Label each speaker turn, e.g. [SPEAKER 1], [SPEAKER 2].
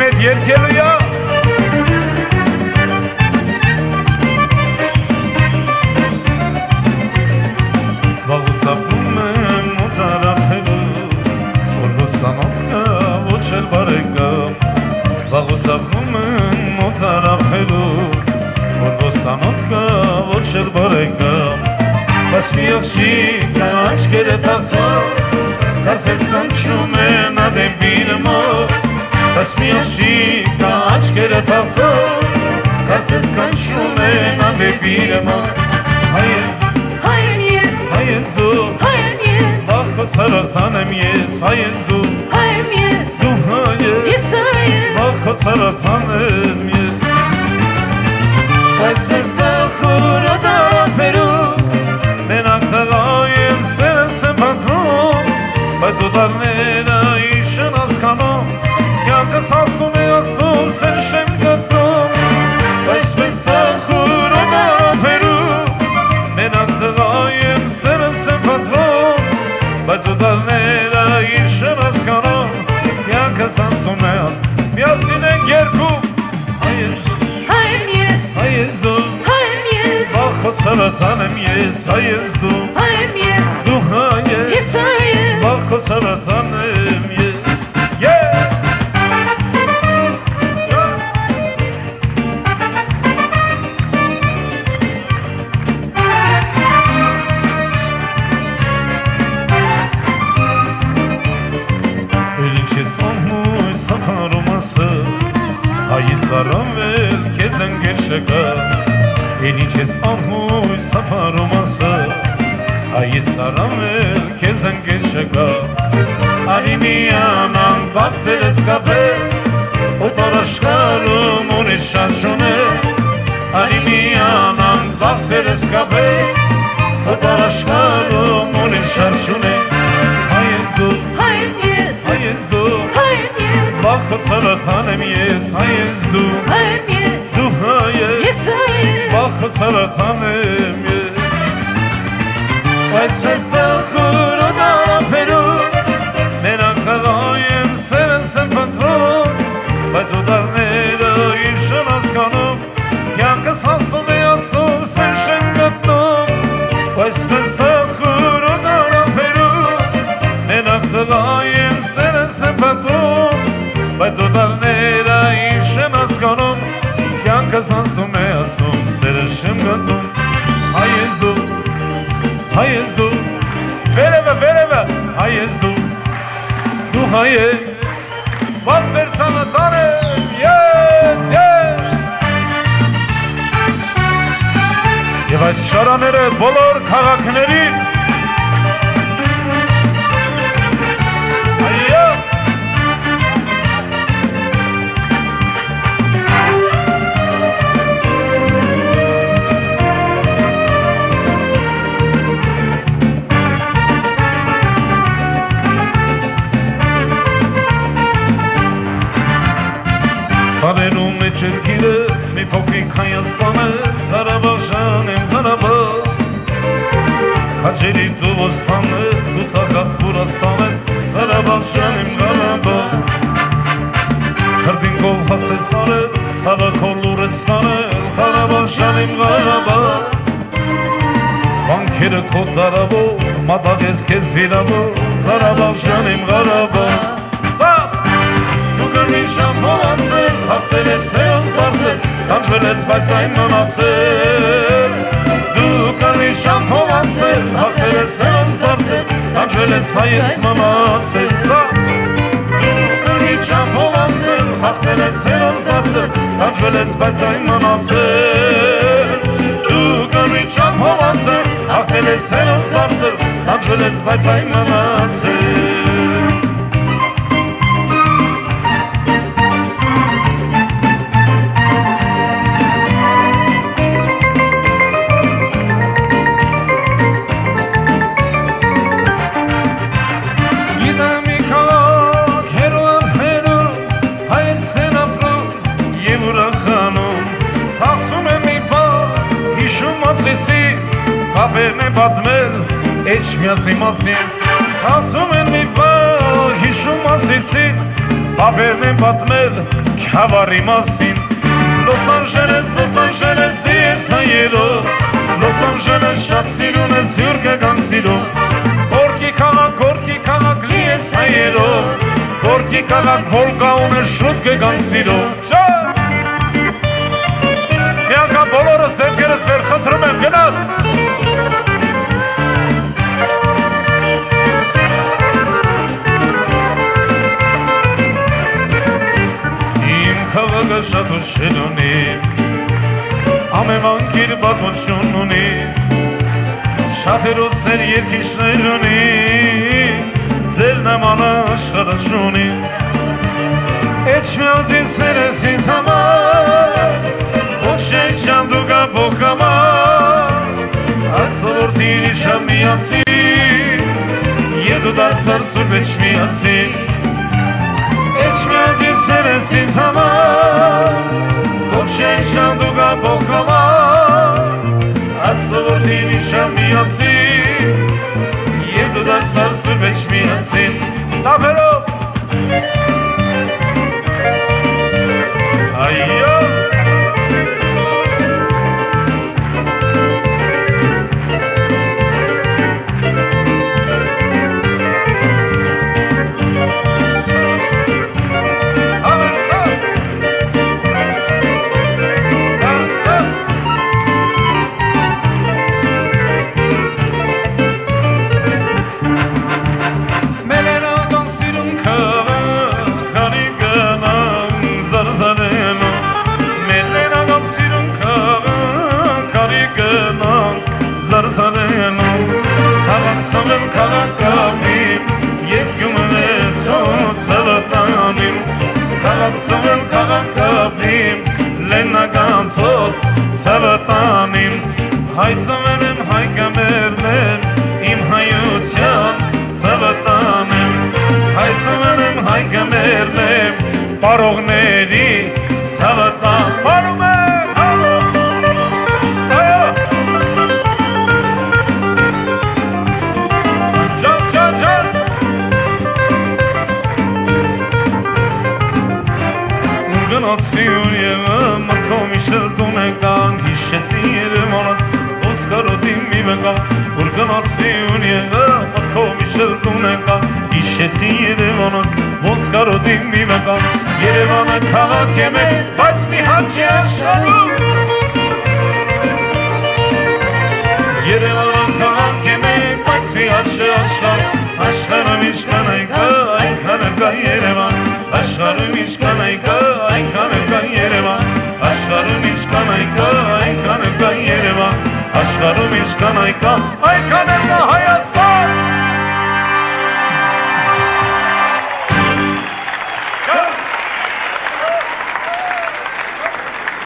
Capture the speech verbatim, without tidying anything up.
[SPEAKER 1] met երկելու է Վաղուց ապնում եմ մոտարախելու Որ ոսանոտ կա ոչ էլ բարեկամ Վաղուց ապնում եմ մոտարախելու Որ ոսանոտ կա ոչ էլ բարեկամ Բայց մի աղջիկ կա աչքերը թացավ Կարծես կանչում է նա դեպի նմով Բայց մի աղջիկ կա աչքերը թացավ Կարծես կանչում է նա դեպի նմով Հայ ես դու, հայ ես դու, վախ քո սարացան եմ ես Հայ ես դու, դու հայ ես, վախ քո սարացան եմ ես Բայց մեզ տախոր ոտարապերում Մենակ տղա եմ սերս եմ պատրում Բայց ուտարները իշն ասկանում Կյանքս ասում է ասում սեր շեմ գտնում Բայց մեզ տախոր ոտարապերում Մենակ տղա եմ սերս եմ պատրում Բայց ուտարները իշն ասկանում Կյանքս ասում է ասում Միասին ենք երկում Հայ ես դու Հայ ես դու, վախ քո սարացան եմ ես Հայ ես դու, դու հայ ես, վախ քո սարացան եմ ես Էլ ինչ ես անում սապարում ասը Հայից առավել քեզ ընկեր շկա Էլ ինչ ես անում սապարում ասը Հայից առավել քեզ ընկեր շկա Արի միանան բաղթերս կապել Օտար աշխարհում ունես շարժուներ Արի միանան բաղթերս կապել Օտար աշխարհում ունես շարժուներ Հայ ես դու, հայ ես դու Վախ քո սարացան եմ ես Հայ ես դու, դու հայ ես, վախ քո սարացան եմ ես Բայց մեզ տախոր ոտարապերում Մենակ տղա եմ սերս եմ պատրում Բայց ուտարները իշն ասկանում Կյանքս ասում է ասում սեր շեն գտնում Բայց մեզ տախոր ոտարապերում Մենակ տղա եմ սերս եմ պատրում Բայց ուտարները իշն ասկանում Կյանքս ասում է ասում սերը շեմ գտնում Հայ ես դու, հայ ես դու Վերևը, վերևը, հայ ես դու Դու հայ ես Բաց ձեր սանատան եմ Ես, ես Եվ այս շարաները բոլոր քաղաքներին Այո Սարերում մեջ էր գիրս, մի փոքրիկ Հայաստանես, Ղարաբաղ եմ Ղարաբաղ Հաջերի դու ոստանես, դու ծախած Բուրաստանես, Ղարաբաղ եմ Ղարաբաղ Հրդինքով հասես արել, սարաքոր լուրստանել, Ղարաբաղ եմ Ղարաբաղ Վանքերը քո դարավոր, մատաղես քեզ վիրավոր, Ղարաբաղ եմ Ղարաբաղ Դու շան փողացել, հաղթել ես հերոս դարձել, կանչվել ես բայց այն մնացել Դու կրնի շան փողացել, հաղթել ես հերոս դարձել, կանչվել ես հայից մնացել Դու կրնի շան փողացել, հաղթել ես հերոս դարձել, կանչվել ես բայց այն մնացել Դու կրնի շան փողացել, հաղթել ես հերոս դարձել, կանչվել ես բայց այն մնացել Կապերն է պատմել, էջ միասի մասին Ասում են մի բաղ, հիշում ասիսի Ապերն են պատմել Քյավառի մասին Los Angeles, Los Angeles դիես հայերով Los Angeles շատ սիրուն ես հյուրկը կան սիրում Գորկի քաղաք, գորկի քաղաք լի ես հայերով Գորկի քաղաք Վոլգա ունես շուտ կգան սիրում Մի անգամ բոլորս ձեռքերս վեր խնդրում եմ գնաս Քաղաքը շատ ուշել ունի Ամեման կիր պատմություն ունի Շատ հերոսներ երկիշներ ունի Ձեր նման աշխարհը չունի Էջ միազին սերես ինձ համար Ոչ շենչան դու գաբող համար Ասլորդին իշա միացի Եվ դու դարսար սուրբ էջ միացի Էջ միազին սերես ինձ համար Ոչ շենչան դու գաբող համար Ասլորդին իշա միացի Եվ դու դարսար սուրբ էջ միացի Սապերով Այո Սամել քաղաքավին, ես գյումն ես հոտ սավատանին Քաղաք սամել քաղաքավին, լեննական ծոց սավատանին Հայ ծամել եմ հայ կամերներ, իմ հայության սավատանին Հայ ծամել եմ հայ կամերներ, պարողների սավատան Պարում եմ, հալո Գնացիուն եղը մտքով իշել տուն եկան Հիշեցի երևանս ոսկարոտին մի մեկան Որ գնացիուն եղը մտքով իշել տուն եկան Հիշեցի երևանս ոսկարոտին մի մեկան Երևանը քաղաք է մեկ, բայց մի հատ չի աշխարհում Երևանը քաղաք է մեկ, բայց մի հատ չի աշխարհում Աշխարհում ինչքան այնքա, այնքան կա Երևան Աշխարհում ինչքան այնքա, այնքան կա Երևան Աշխարհում ինչքան այնքա, այնքան կա Երևան Աշխարհում ինչքան այնքա, այնքան կա